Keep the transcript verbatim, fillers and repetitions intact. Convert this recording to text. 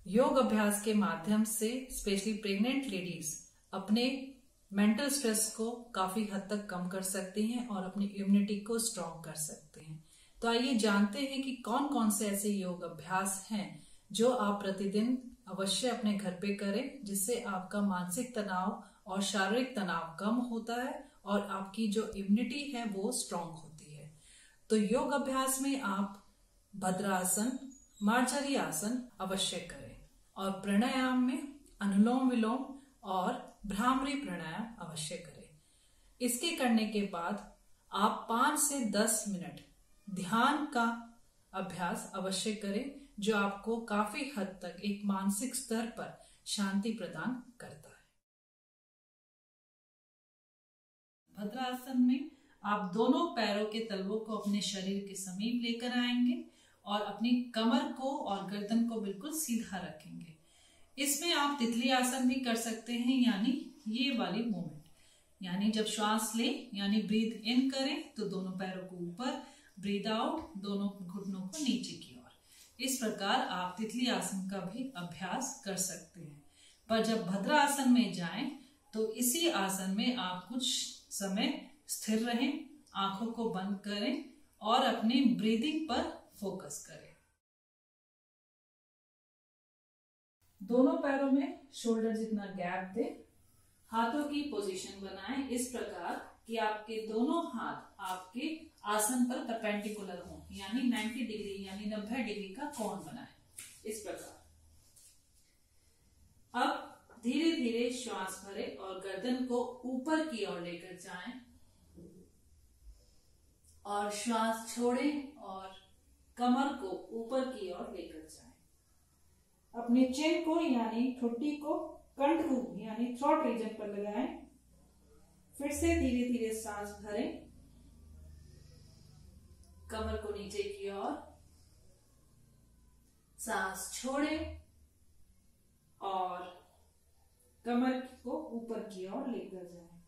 योग अभ्यास के माध्यम से स्पेशली प्रेग्नेंट लेडीज अपने मेंटल स्ट्रेस को काफी हद तक कम कर सकती हैं और अपनी इम्यूनिटी को स्ट्रॉन्ग कर सकते हैं। तो आइए जानते हैं कि कौन कौन से ऐसे योग अभ्यास हैं जो आप प्रतिदिन अवश्य अपने घर पे करें, जिससे आपका मानसिक तनाव और शारीरिक तनाव कम होता है और आपकी जो इम्यूनिटी है वो स्ट्रॉन्ग होती है। तो योग अभ्यास में आप भद्रासन, मार्जरी आसन अवश्य करें और प्राणायाम में अनुलोम विलोम और भ्रामरी प्राणायाम अवश्य करें। इसके करने के बाद आप पांच से दस मिनट ध्यान का अभ्यास अवश्य करें, जो आपको काफी हद तक एक मानसिक स्तर पर शांति प्रदान करता है। भद्रासन में आप दोनों पैरों के तलवों को अपने शरीर के समीप लेकर आएंगे और अपनी कमर को और गर्दन को बिल्कुल सीधा रखेंगे। इसमें आप तितली आसन भी कर सकते हैं, यानी ये वाली मूवमेंट, यानी जब श्वास लें यानी ब्रीथ इन करें तो दोनों पैरों को ऊपर, ब्रीथ आउट दोनों घुटनों को नीचे की ओर। इस प्रकार आप तितली आसन का भी अभ्यास कर सकते हैं। पर जब भद्रासन में जाएं तो इसी आसन में आप कुछ समय स्थिर रहें, आंखों को बंद करें और अपनी ब्रीदिंग पर फोकस करें। दोनों पैरों में शोल्डर जितना गैप दें, हाथों की पोजीशन बनाएं इस प्रकार कि आपके दोनों हाथ आपके आसन पर परपेंडिकुलर हों, यानी नब्बे डिग्री यानी नब्बे डिग्री का कोण बनाएं इस प्रकार। अब धीरे धीरे श्वास भरें और गर्दन को ऊपर की ओर लेकर जाएं और श्वास छोड़ें और कमर को ऊपर की ओर लेकर जाएं। अपने चिन को यानी ठुड्डी को कंठू यानी थ्रोट रीजन पर लगाएं। फिर से धीरे धीरे सांस भरें, कमर को नीचे की ओर, सांस छोड़ें और कमर को ऊपर की ओर लेकर जाएं।